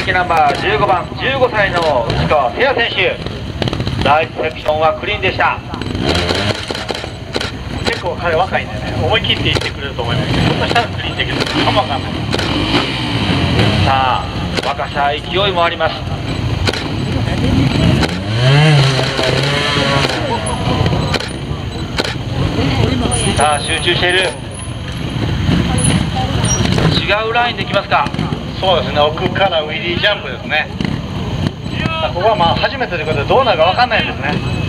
キナンバー15番15歳の内川誠也選手、第1セクションはクリーンでした。 結構彼若いんでね、思い切っていってくれると思いますけど、ひょっとしたらクリーンできるかもわかんない。 さあ若さ勢いもあります。さあ集中している。違うラインできますか。 そうですね、奥からウィリージャンプですね。ここはまあ初めてということでどうなるか分かんないんですね。